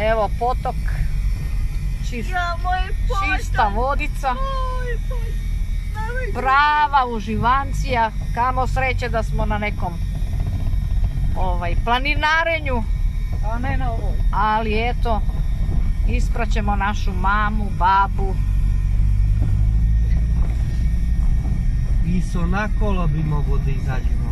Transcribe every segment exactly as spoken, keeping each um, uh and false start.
Evo potok. Čist, čista vodica. Prava uživancija. Kamo sreće da smo na nekom ovaj, planinarenju. A ne na ovoj. Ali eto, ispraćemo našu mamu, babu. I s onakolo bi mogo da izađemo.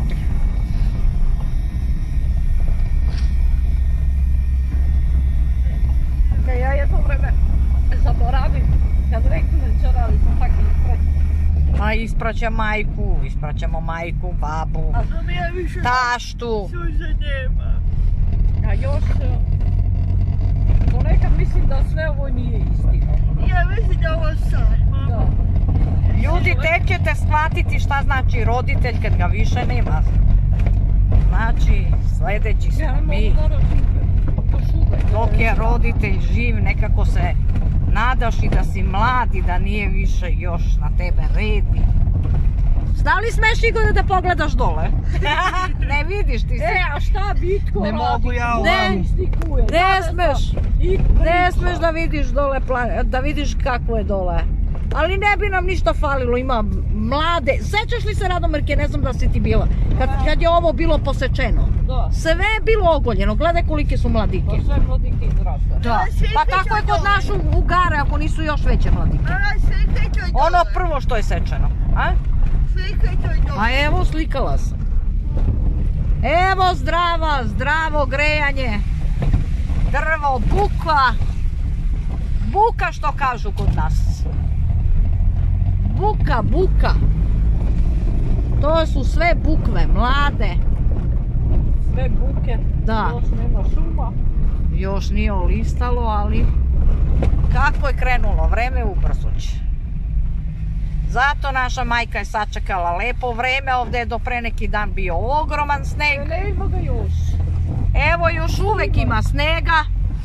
Kad ja jedno vreme zaboravim, kad rekne čarali sam tako ispraćen. Ma ispraća majku, ispraćamo majku, babu, A što mi je više taštu. suze nema. A još, ponekad mislim da sve ovo nije istina. Ja mislim da ovo sad, mama. Ljudi, tek ćete shvatiti šta znači roditelj kad ga više nema. Znači, sljedeći smo mi. Dok je roditelj živ, nekako se nadaš i da si mlad i da nije više još na tebe redi. Da li smeš, Igore, da pogledaš dole? Ne vidiš ti se. E, a šta bitko Ne radi? mogu ja Ne, ovamo. stikuje. Ne smeš. I Ne smeš da vidiš dole, plan- da vidiš kako je dole. Ali ne bi nam ništa falilo, ima mlade. Sećaš li se, Radomirke, ne znam da si ti bila, kad, kad je ovo bilo posečeno? Da. Sve je bilo ogoljeno, gledaj kolike su mladike. Pa sve mladike izrasle. Da. Pa tako je kod našu Ugare, ako nisu još veće mladike. Ono prvo što je sečeno. A? A evo, slikala sam. Evo zdrava, zdravo grejanje. Drvo, buka. Buka što kažu kod nas. Buka, buka. To su sve bukve, mlade. Sve buke. Da. Još nema šuma. Još nije olistalo, ali kako je krenulo vreme, ubrzo će. Zato naša majka je sačekala lepo vreme, ovdje je do pre neki dan bio ogroman sneg. Ne ima ga još. Evo još uvek ima snega.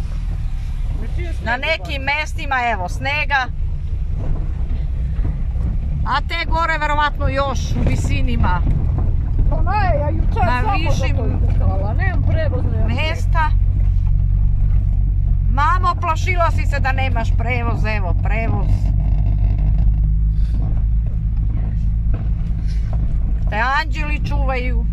Na nekim mestima evo snega. A te gore verovatno još u visinima Pa ne, ja jučer Na samo višim- za to izdržala, nemam prevoz, nemam mesta. Mamo, plašila si se da nemaš prevoz, evo prevoz. Te anđeli čuvaju.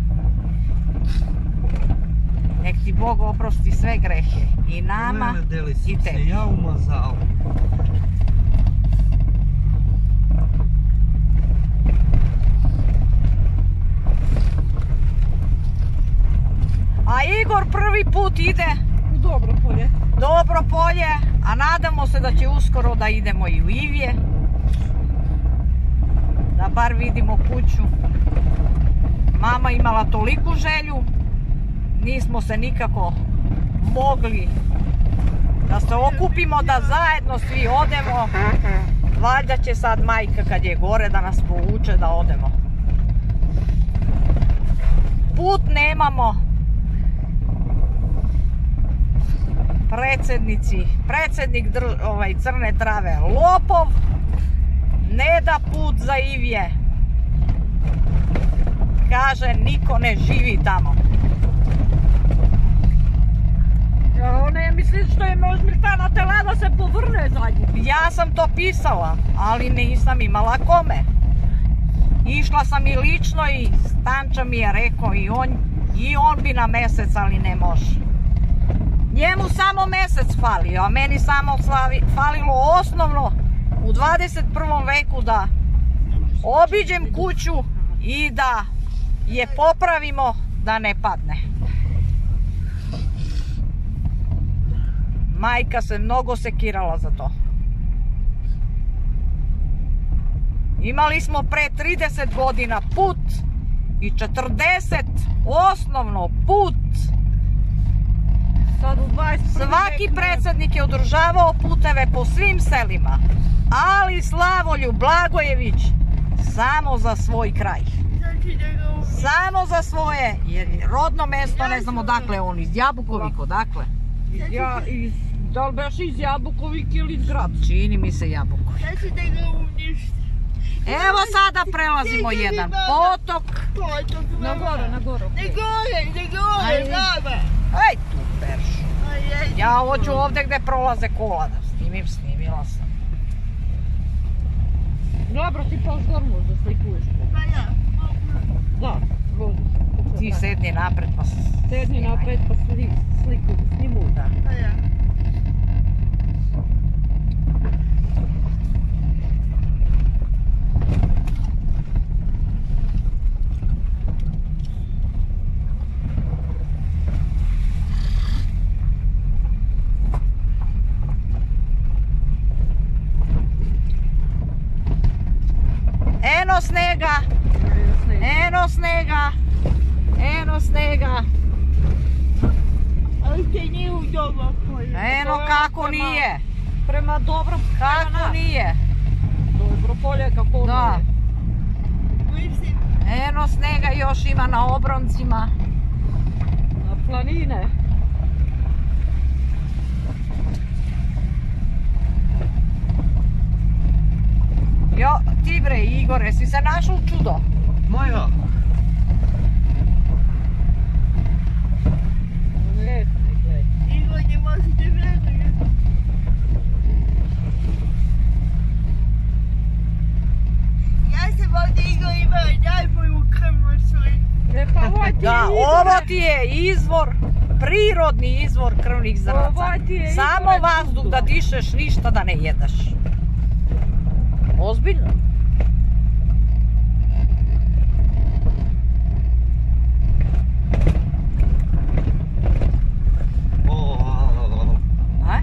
Nek ti Bog oprosti sve grehe. I nama, Lele, deli sam i se tebi. ja umazao. A Igor prvi put ide u dobro polje. dobro polje, a nadamo se da će uskoro da idemo i u Ivje. Da bar vidimo kuću. Mama imala toliku želju, nismo se nikako mogli da se okupimo, da zajedno svi odemo. Valjda će sad majka kad je gore da nas povuče da odemo. Put nemamo. Predsjednici, predsjednik drž, ovaj, Crne Trave lopov, ne da put za Ivje. Kaže, niko ne živi tamo. Ja, ne misliš što je Smiljana tela da se povrne zadnji? Ja sam to pisala, ali nisam imala kome. Išla sam i lično i Stanča mi je rekao i on, i on bi na mjesec, ali ne može. Njemu samo mjesec falio, a meni samo falilo osnovno u dvadeset prvom veku da obiđem kuću i da je popravimo da ne padne. Majka se mnogo sekirala za to. Imali smo pre trideset godina put i četrdeset osnovno put. Sad u dvadeset prvom Svaki veku- predsjednik je održavao puteve po svim selima, ali Slavoljub Blagojević samo za svoj kraj. Samo za svoje, jer je rodno mesto, ne znam odakle je on, iz Jabukovik, odakle? Ja, iz, da li beš iz Jabukovik ili iz grad? Čini mi se Jabukovik. Evo sada prelazimo jedan potok. Na gore, na gore. Aj, tu peršu. Ja hoću ovdje gdje prolaze kola da snimim, snimila sam. Dobro, ti pa zgor možda slikuješ. Pa ja, mogu. Da, voziš. Ti sedni napred pa Sedni napred pa sli, sliku, snimu. Da. Pa ja. Eno snega, eno snega, eno snega. Ali te nije u doba polje. Eno kako nije, Prema dobro, kako nije. dobro polje kako Da. je. Mislim, Eno snega još ima na obroncima. Na planine. Jo, ti bre Igore, si se našao u čudo? Moja. Ne, gledaj. Igor ne možete vjerujeti. Ja sam ovdje Igor imao najbolju krvnu sliku. E pa ovaj ti je Da, Igore. ovo ti je izvor, prirodni izvor krvnih zrnaca. Ovaj ti je Samo Igore vazduh čudo. da dišeš, ništa da ne jedeš. Ozbiljno? O, A?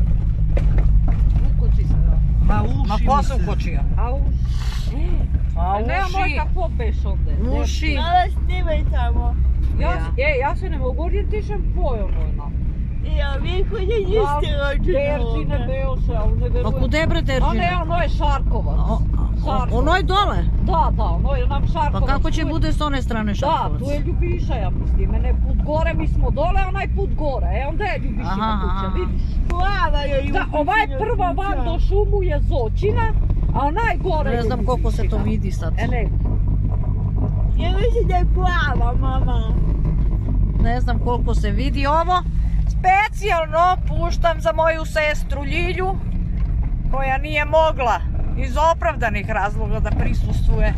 Ukoči se, da. ma uši Ma mi ko se se- ukočio? A uš. A Ne, moj uši, kako beš ovdje. Ne. uši. Mala snimaj tamo. Ja, Ja. e, ja se ne mogu orijentišem pojom ono. Ja, vi koji niste rođeni Teržine ovdje. beoše, ali ne Pa verujem. kude bre A ne, Teržine? ono je Šarkovac. O- Šarkovac. Ono je dole? Da, da, ono je nam Pa Šarkovac. kako će Tu je- bude s one strane Da, Šarkovac? tu je Ljubiša, ja mislim. Mene put gore, mi smo dole, onaj put gore. E, onda je Ljubišina Aha, kuća, aha. vidiš? Plava je i Da, ovaj prva van do šumu je Zočina, a onaj gore je Ne znam koliko se to Ljubišina. vidi sad. E, ne, Ja mislim da je plava, mama. Ne znam koliko se vidi ovo. Specijalno puštam za moju sestru Ljilju, koja nije mogla iz opravdanih razloga da prisustvuje.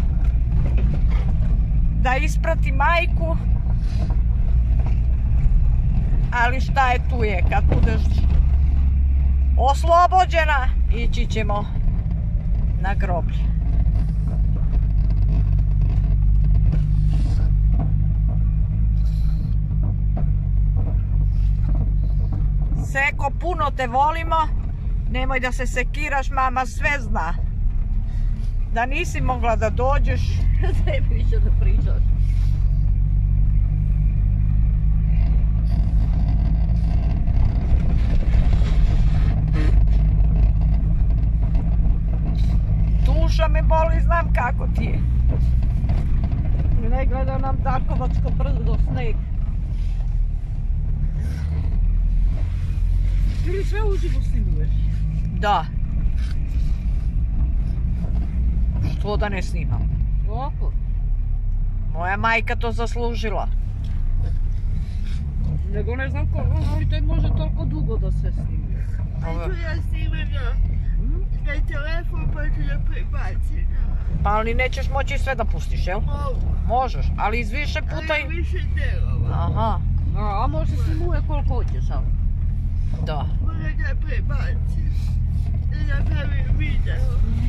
Da isprati majku. Ali šta je tu je, kad budeš oslobođena, ići ćemo na groblje. Seko, puno te volimo, nemoj da se sekiraš, mama sve zna. Da nisi mogla da dođeš, tebi više da pričaš. duša me boli, znam kako ti je. Ne gleda nam Takovačko brdo, sneg. Ili sve uživo snimuješ? Da. Što da ne snimam? Ovako. Moja majka to zaslužila. Nego ne znam koliko, ali to može toliko dugo da se snimuje. Ovo- Ajde ja snimam na, na telefon pa ću da prebacim. Pa ali nećeš moći sve da pustiš, jel? Mogu, Možeš, ali iz više puta i... ali više delova. Aha, A, a može snimuje koliko hoćeš, ali. da. Moram da prebacim. Da napravim video.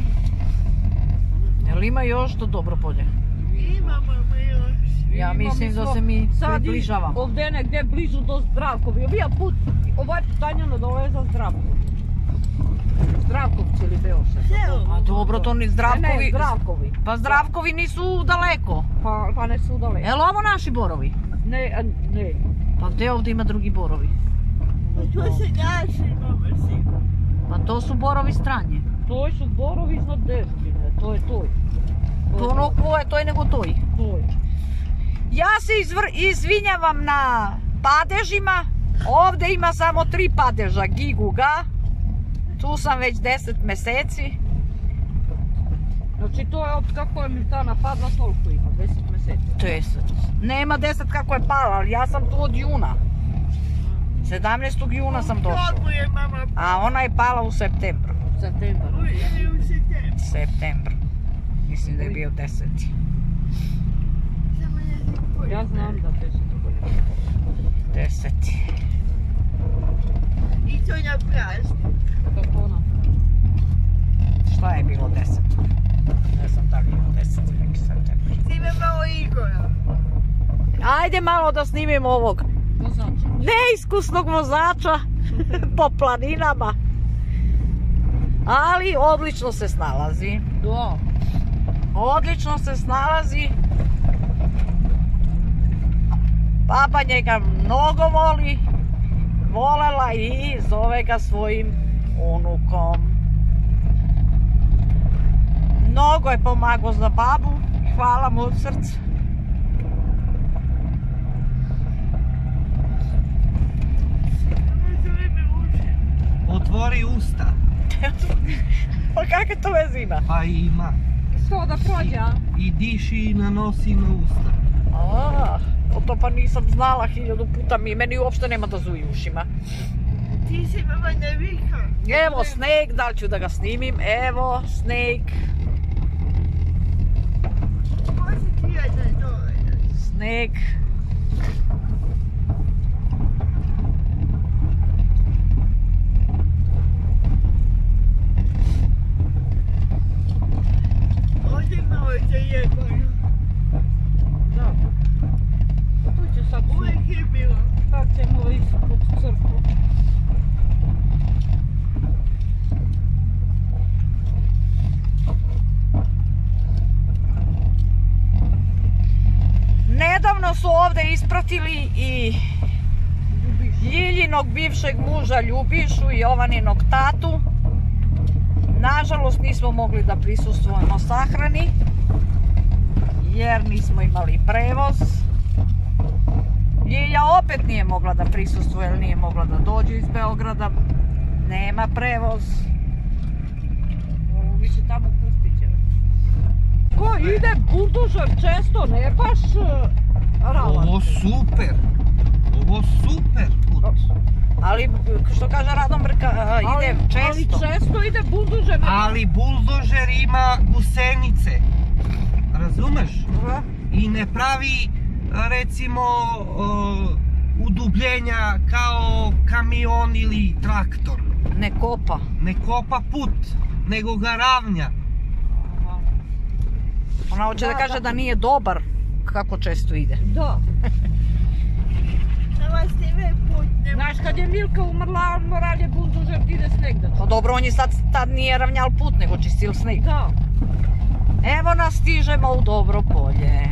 Jel ima još to dobro polje? Imamo mi još. Ja Imamo mislim da smo- se mi sad i približavamo. Ovdje negdje blizu do Zdravkovi. Ovija put, ovaj putanjano dole je za Zdravkov. Zdravkovci ili Beoše. Evo. A dobro, to ni Ne, ne, Zdravkovi... Zdravkovi. Pa Zdravkovi nisu daleko. Pa, pa ne su daleko. Jel ovo naši borovi? Ne, a, ne. Pa gdje ovdje ima drugi borovi? To se naši, mama si. Pa to su borovi stranje. To su borovi iznad Deždine, to je toj. To ono ko je, to je nego toj. Toj. Ja se izvr- izvinjavam na padežima. Ovdje ima samo tri padeža, giguga. Tu sam već deset mjeseci. Znači to je od kako je Miltana padla, toliko ima, deset mjeseci. Deset. Nema deset kako je pala, ali ja sam tu od juna. sedamnaestog juna sam došla. Kako je mama A ona je pala u septembru. Septembar. u, ili u septembru? Septembru. Mislim da je bio deseti. Samo ne znam koji. Ja znam da te se dogodilo. Deseti. I to na praznik. Kako ona? Šta je bilo deset? Ne znam da li je bilo deseti neki septembar. Snime malo Igora. Ajde malo da snimimo ovog Vozač. neiskusnog vozača po planinama. Ali odlično se snalazi. Da. Odlično se snalazi. Baba njega mnogo voli. Volela i zove ga svojim unukom. Mnogo je pomagao za babu. Hvala mu od srca. Otvori usta. Pa kakve to veze ima? Pa ima. Što da prođe, a? I diši i nanosi na usta. A, to pa nisam znala hiljadu puta, mi meni uopšte nema da zuji ušima. Ti si mama ne vika. Evo Snake, da li ću da ga snimim? Evo Snake, Može ti jedan dole. Snake. Ovdje malo za jebano. Da. Tu će sad, Uvijek je bilo. sad ćemo ići pod crkvu. Nedavno su ovdje ispratili i Ljiljinog bivšeg muža Ljubišu i Jovaninog tatu. Nažalost nismo mogli da prisustvujemo sahrani jer nismo imali prevoz. Ljilja opet nije mogla da prisustvuje jer nije mogla da dođe iz Beograda. Nema prevoz. Ovo više tamo Krstićeve. Ko ide buldožer često, ne baš ravan. Ovo super. Ovo super put. Ali što kaže Radomir, a, ide često. Ali često ide buldožer. Ali buldožer ima gusenice. Razumeš? I ne pravi recimo uh, udubljenja kao kamion ili traktor. Ne kopa. Ne kopa put, nego ga ravnja. Ona hoće da Da, kaže da. da nije dobar kako često ide. Da. Nama snime put. ne Znaš, kad je Milka umrla, moral je buldožer da ide sneg da Pa dobro, on je sad tad nije ravnjal put, nego čistil sneg. Da. Evo nas stižemo u Dobro Polje.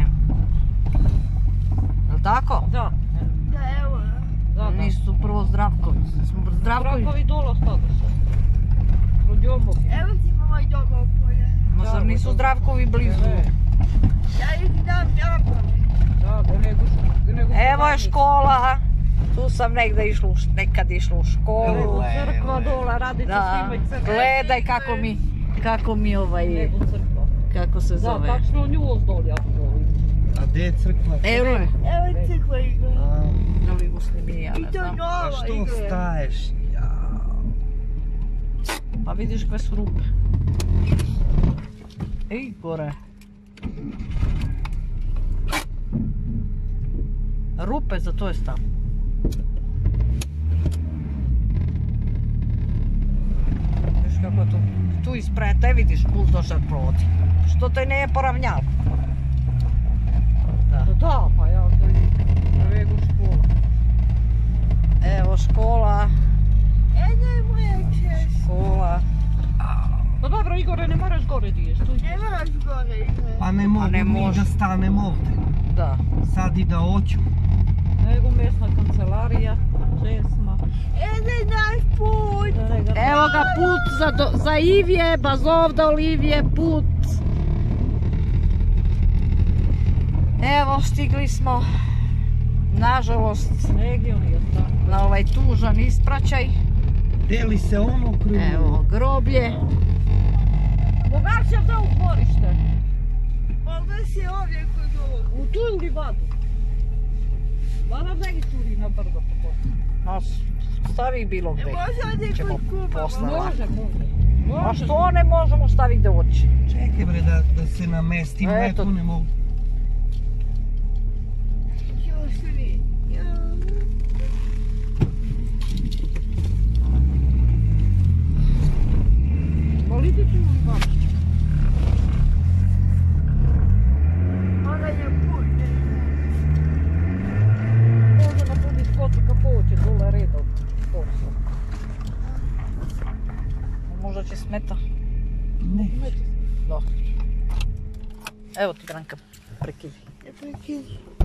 Jel' tako? Da. Da, evo. Da, da. Nisu prvo Zdravkovi. Smo Zdravkovi. Zdravkovi dolo stadaše. Rođomog. Evo ti mama i dobro polje. Ma zar nisu Zdravkovi blizu? Ja ih znam napamet. Da, da nego što... nego što Evo je radnici. škola. Tu sam negdje išla, u š- nekad išla u školu. Nego Evo, crkva evo. dola, radice Da, snimaj crkva. gledaj kako mi, kako mi ovaj, Nego crkva. kako se Da, zove. tačno nju ozdol ja dolim. A gdje je crkva? Evo je. Evo crkva igra. A, Da li go snimi, ja I ne to znam. a nova što igra. staješ? Ja. Pa vidiš koje su rupe. Ej, gore. Rupe, za to je stav. Vidiš kako je tu, tu ispred te vidiš buldožer provodi. Što te ne je poravnjal. Da. Da, da, pa ja to vidim. Nego škola. Evo škola, E, ne moja čest. škola. Pa dobro, Igore, ne moraš gore di ješ, tu Ne moraš gore igra. Pa ne mogu ne ni može. da stanem ovdje. Da. Sad i da hoću. nego mjesna kancelarija, česma. E, ne naš put. Evo ga put za, do, za Ivje, Bazovda Olivije, put. Evo, stigli smo, nažalost, Negdje on je tamo. na ovaj tužan ispraćaj. Deli se ono krugu. Evo, groblje. Bogarče, da u dvorište? Ovdje si ovdje kod ovog. U tu ili vadu? Vada vegi turi na brdo po to. A s- stavi bilo gde. Može ovdje Ćemo kod Kuba, posle mama. lako. Može, može. A Može. što ne možemo staviti da oči? Čekaj bre da, da se namestim, ne Eto. tu ne mogu. Jo, svi. Jo. Volite ćemo li vam? Ona je puta. Može napuniti kocu kako hoće, dole redom. Posla. Možda će smeta. Ne. Da. Evo ti Branka, prekidi. Ne prekidi.